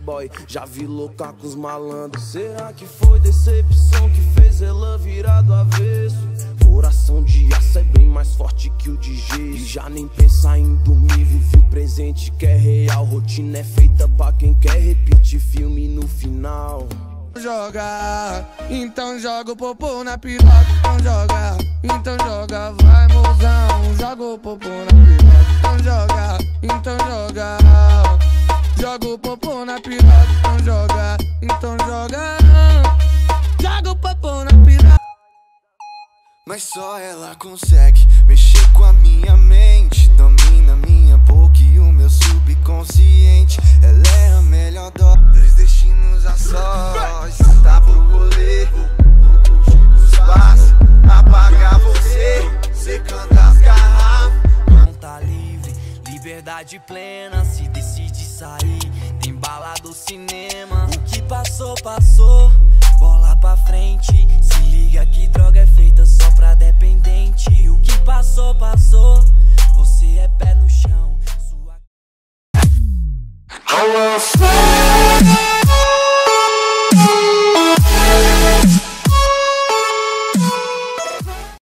playboy, já vi louca com os malandros. Será que foi decepção que fez ela virar do avesso? Coração de aço é bem mais forte que o de gesso. E já nem pensa em dormir, vive o presente que é real. Rotina é feita pra quem quer repetir filme no final. Joga, então joga o popô na piroca. Então joga, vai mozão. Joga o popô na piroca. Então joga, joga o popô na piroca. Então joga, joga o popô na piroca. Mas só ela consegue mexer com a minha mente, domina minha boca e o meu subconsciente. Ela é a melhor dois destinos a sós. Tá pro rolê, no espaço, apagar você, secando as garrafas. Não tá livre, liberdade plena, se decide sair. Tem bala do cinema, o que passou, passou. Bola pra frente, se liga que droga é feita só pra dependente. O que passou, passou. Você é pé no chão.